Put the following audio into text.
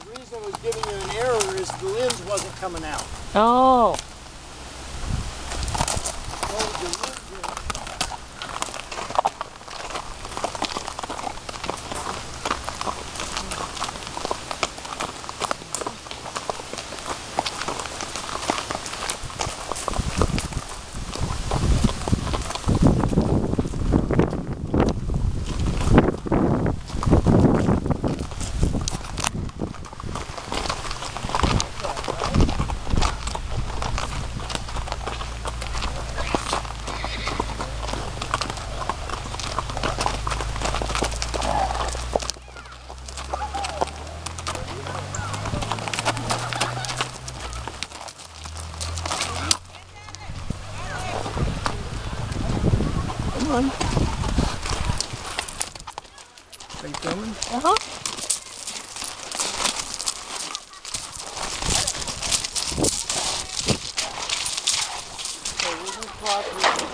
reason it was giving you an error is the lens wasn't coming out. Oh. Come on. Are you filming? Uh-huh. Okay, we're going to cross.